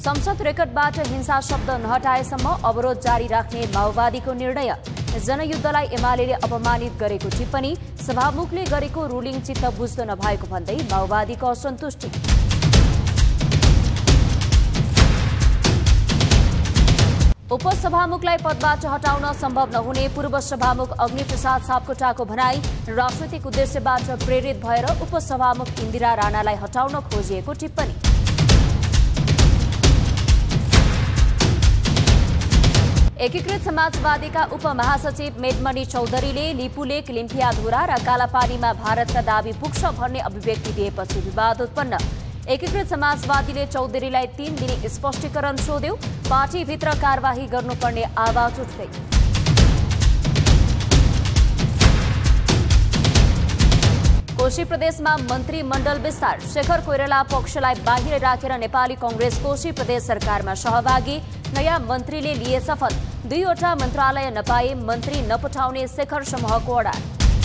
संसद रेकर्डबाट हिंसा शब्द नहटाएसम्म अवरोध जारी राख्ने माओवादीको निर्णय। जनयुद्धलाई एमालेले अपमानित गरेको टिप्पणी। सभामुखले गरेको रुलिङ चित्त बुझ्दो नभएको भन्दै माओवादीको असन्तुष्टि। उपसभामुखलाई पदबाट हटाउन सम्भव नहुने पूर्व सभामुख अग्निप्रसाद सापकोटाको भनाई। राजनैतिक उद्देश्यबाट प्रेरित भएर उपसभामुख इन्दिरा राणालाई हटाउन खोजिएको टिप्पणी। एकीकृत समाजवादीका उपमहासचिव मेडमणि चौधरीले लिपुलेक, लिम्पियाधुरा र कालापानीमा भारतका दाबी पुग्छ भन्ने अभिव्यक्ति दिएपछि विवाद उत्पन्न। एकीकृत समाजवादीले चौधरीलाई 3 दिने स्पष्टीकरण सोध्यो। पार्टीभित्र कार्यवाही गर्नुपर्ने आवाज उठ्दै। कोशी प्रदेशमा मन्त्रीमण्डल विस्तार। शेखर कोइराला पक्षलाई बाहिर राखेर नेपाली कांग्रेस कोशी प्रदेश सरकारमा सहभागी। नयाँ मन्त्रीले लिए शपथ। 2वटा मन्त्रालय नपाए मन्त्री नपठाउने शेखर समूहको अडान।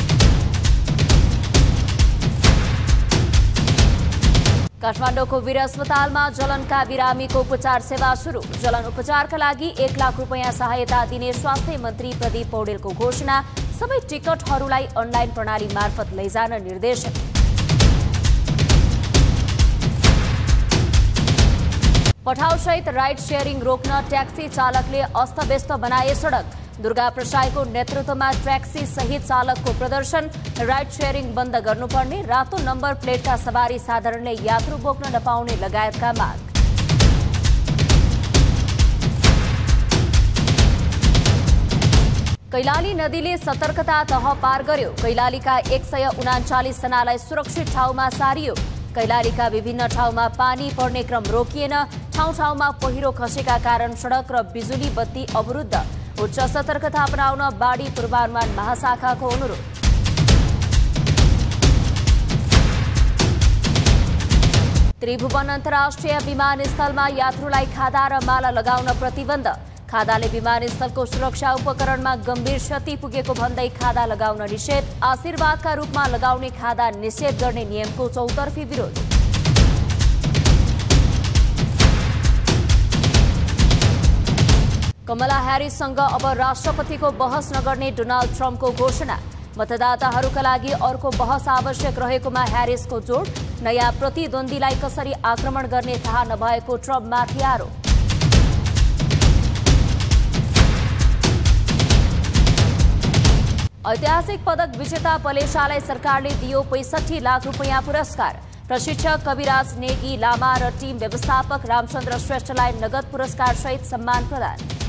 काठमाडौँको वीर अस्पतालमा जलनका बिरामीको उपचार सेवा सुरु। जलन उपचारका लागि 1 लाख रुपैयाँ सहायता दिने स्वास्थ्य मन्त्री प्रदीप पौडेलको घोषणा। सबै टिकटहरूलाई अनलाइन प्रणाली मार्फत लैजान निर्देश। पठाउसहित राइड शेयरिङ रोक्न ट्याक्सी चालकले अस्तव्यस्त बनाए सडक। दुर्गा प्रसाईको नेतृत्वमा ट्याक्सी सहित चालकको प्रदर्शन। राइड शेयरिङ बन्द गर्नुपर्ने, रातो नम्बर प्लेटका सवारी साधारणले यात्रु बोक्न नपाउने लगायतका माग। कैलाली नदीले सतर्कता तह पार गर्यो। कैलालीका 139 जनालाई सुरक्षित ठाउँमा सारियो। कैलालीका विभिन्न ठाउँमा पानी पर्ने क्रम रोकिएन। ठाउँ ठाउँमा पहिरो खसेका कारण सडक र बिजुली बत्ती अवरुद्ध। उच्च सतर्कता अपनाउन बाढी पूर्वानुमान महाशाखाको अनुरोध। त्रिभुवन अन्तर्राष्ट्रिय विमानस्थलमा यात्रुलाई खादा र माला लगाउन प्रतिबन्ध। खादाले विमानस्थलको सुरक्षा उपकरणमा गम्भीर क्षति पुगेको भन्दै खादा लगाउन निषेध। आशीर्वादका रूपमा लगाउने खादा निषेध गर्ने नियमको चौतर्फी विरोध। कमला ह्यारिससँग अब राष्ट्रपतिको बहस नगर्ने डोनाल्ड ट्रम्पको घोषणा। मतदाताहरूका लागि अर्को बहस आवश्यक रहेकोमा ह्यारिसको जोड। नयाँ प्रतिद्वन्द्वीलाई कसरी आक्रमण गर्ने थाहा नभएको ट्रम्पमाथि आरोप। ऐतिहासिक पदक विजेता पलेशालाई सरकारले दियो 65 लाख रुपैयाँ पुरस्कार। प्रशिक्षक कविराज नेगी लामा र टिम व्यवस्थापक रामचन्द्र श्रेष्ठलाई नगद पुरस्कार सहित सम्मान प्रदान।